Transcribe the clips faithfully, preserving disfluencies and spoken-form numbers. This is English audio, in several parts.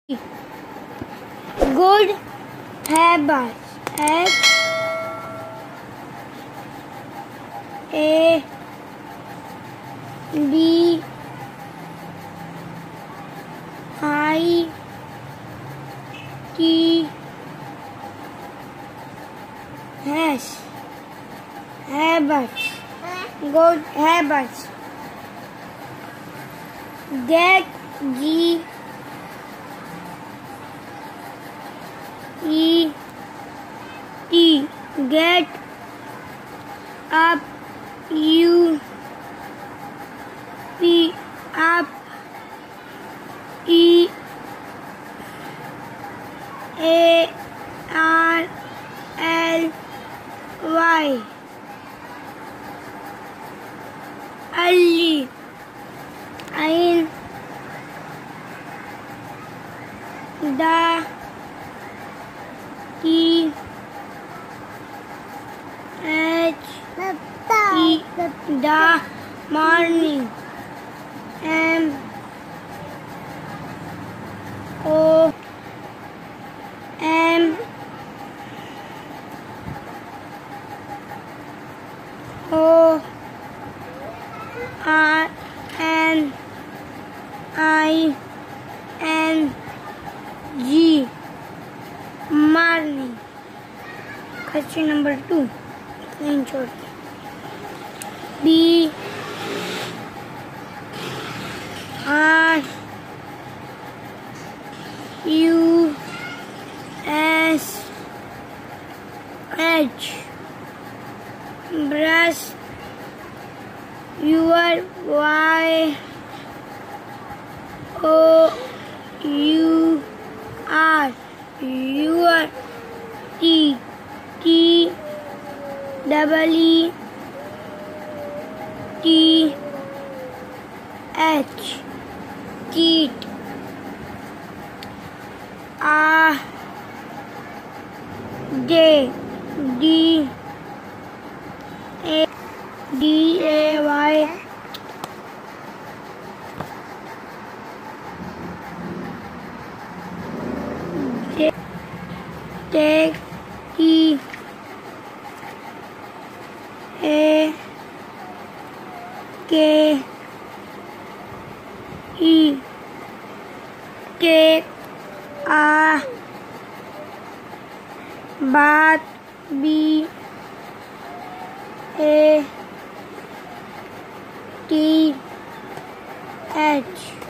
Good habits. H A B I T S. Habits. Good habits. Get G E T. Get up. U P. Up. E A R L Y. Early. In the T H E the morning. M O M O R N I N G. Morning. Question number two. Clean short. B R U S H. Brush your Y O U R. Your T T double E T H. Teeth. A D D A D A Y. Take E A K E. Take a bath. B A T H.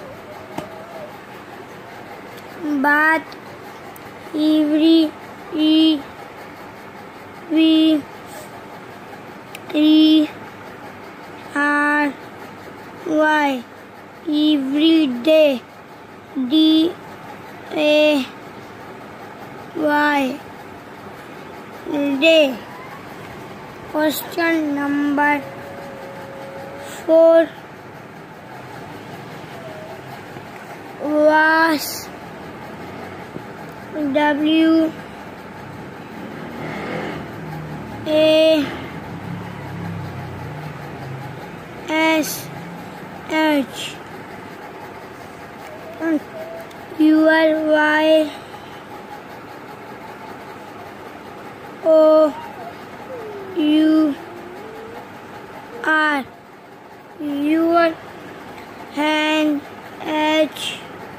Bath. Every. E V E R Y. Every day. D A Y. Day. Question number four. Was W A S H. Your Y O U R. Your hand. H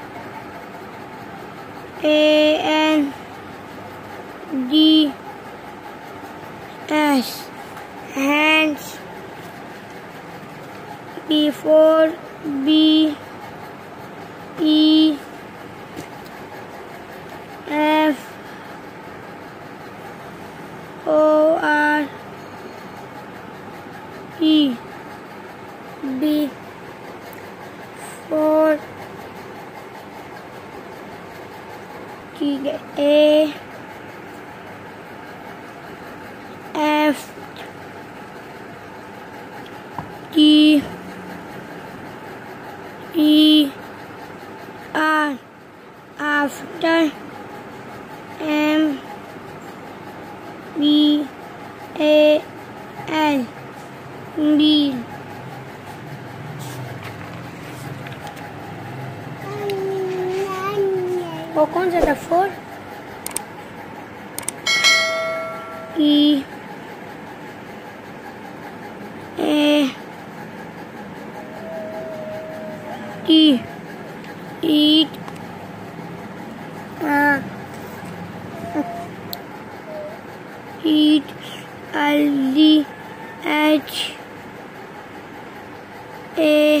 A N D S. Hands. Before. B E F O R E. B for T A F T E R. After. M B A L. Meal. वो कौन सा था? For E A T eat eat L D H A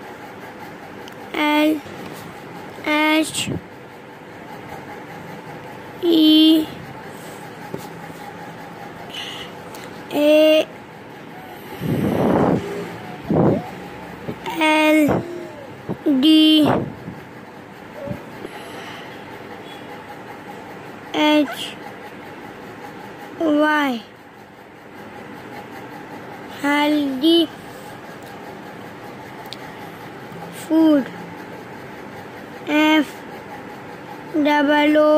L H E A L D H Y healthy food. F double O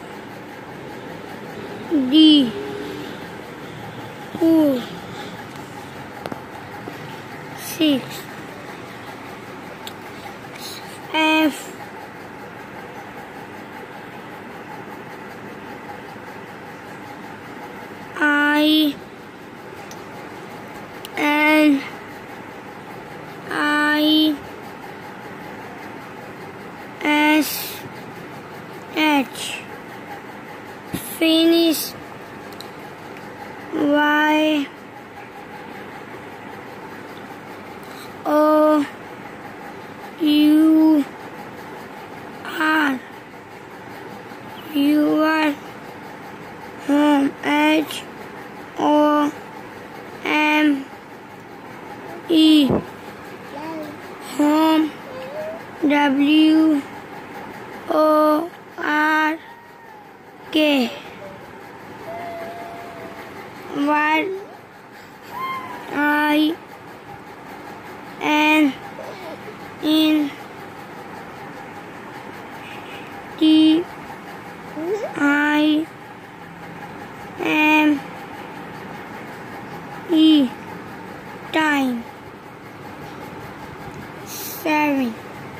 D food. Six F I N I S H finish. Y O U R your home. H O M E home. W O R K what I N in T I M E time. Seven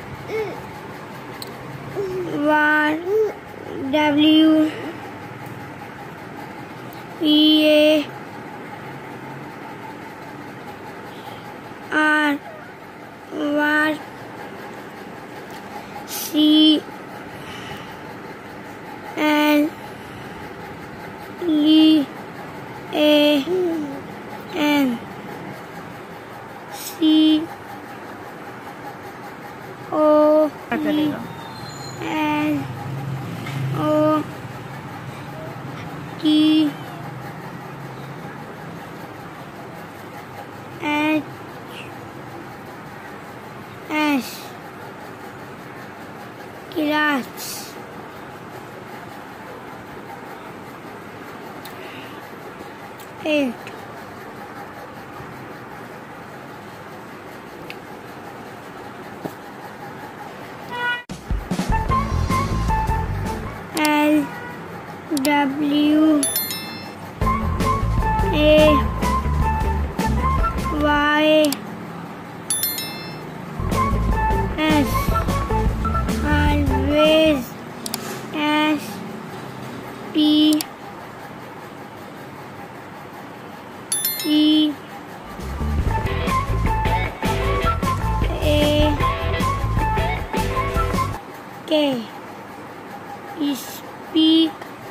War W E A R War C L E A N C O E L O T H S class. Eight L W A Y S always S P E A K speak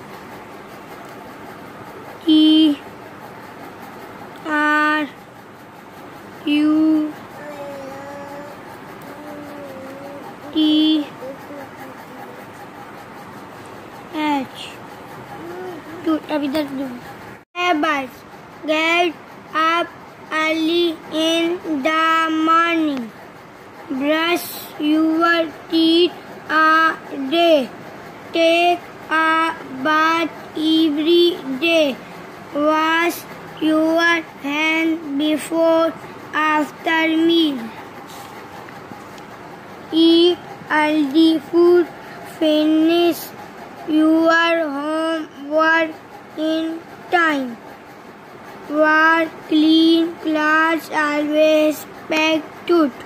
E R U T H to अभी तक दो Habits. Get up early in the morning. Brush your teeth a day. Take a bath every day. Wash your hands before after meal. Eat healthy food. Finish your homework in time. Wear clean clothes. Always pack tooth.